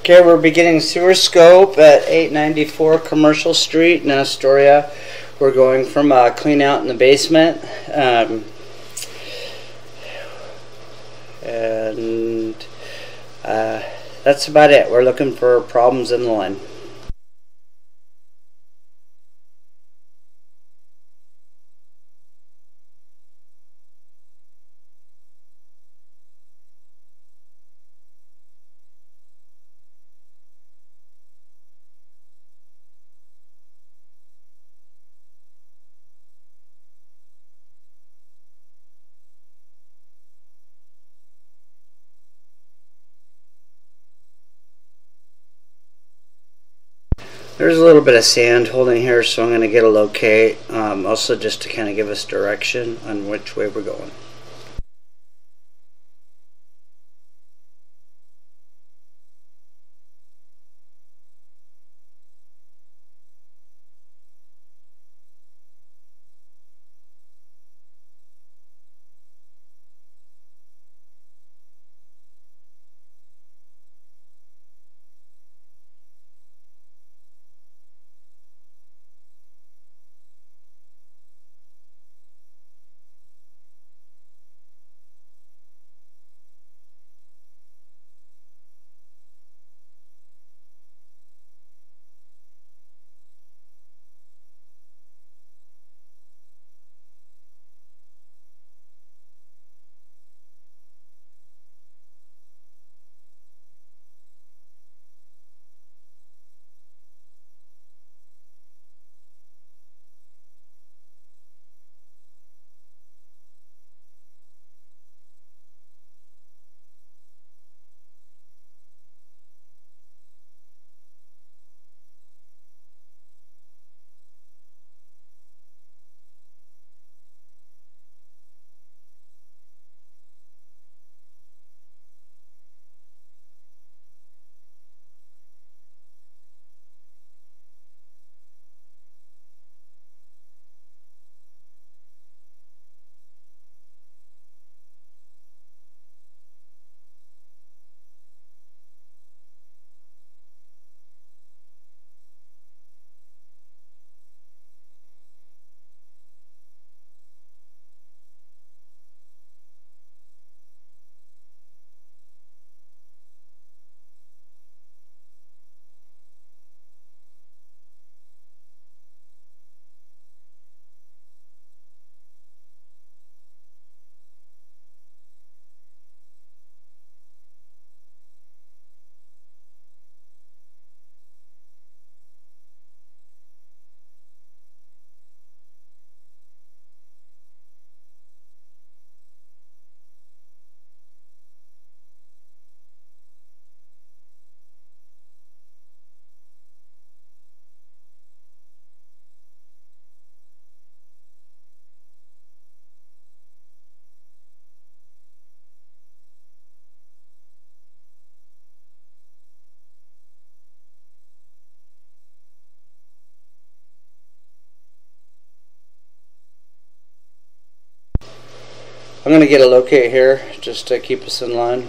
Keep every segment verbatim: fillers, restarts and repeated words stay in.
Okay, we're beginning sewer scope at eight ninety-four Commercial Street in Astoria. We're going from uh, clean out in the basement. Um, and uh, that's about it. We're looking for problems in the line. There's a little bit of sand holding here, so I'm going to get a locate, um, also just to kind of give us direction on which way we're going. I'm going to get a locate here just to keep us in line.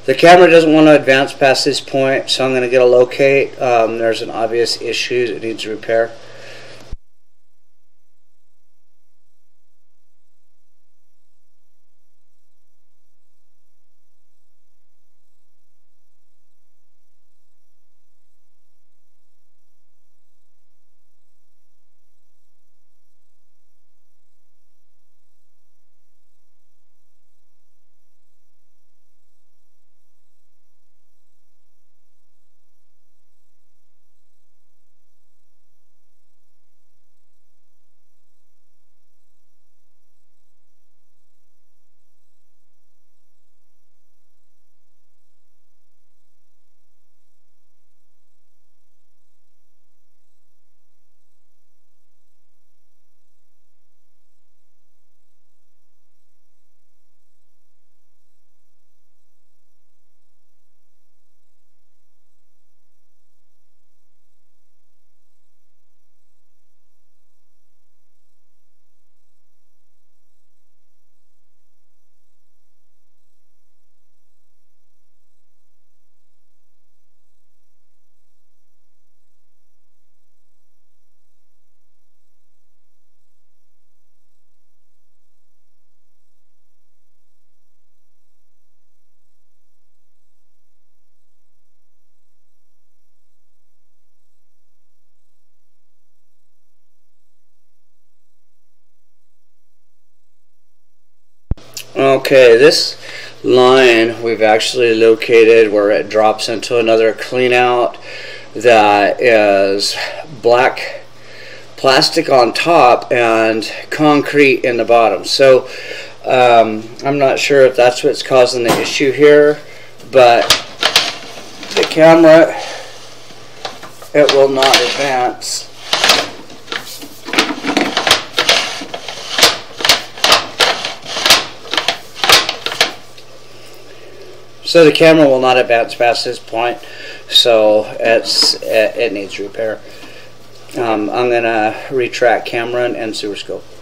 The camera doesn't want to advance past this point, so I'm going to get a locate. Um, there's an obvious issue that needs repair. Okay, this line we've actually located where it drops into another clean out that is black plastic on top and concrete in the bottom. So um, I'm not sure if that's what's causing the issue here, but the camera, it will not advance. So the camera will not advance past this point, so it's it, it needs repair. Um, I'm gonna retract camera and sewer scope.